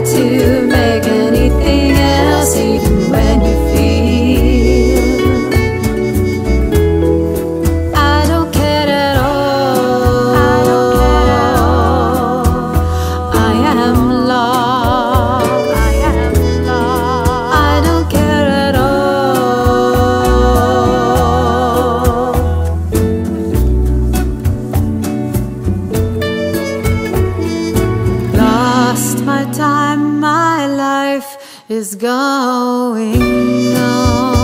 to make anything else, even when you feel I don't care at all. I am lost. I don't care at all. Lost my time, my life is going on.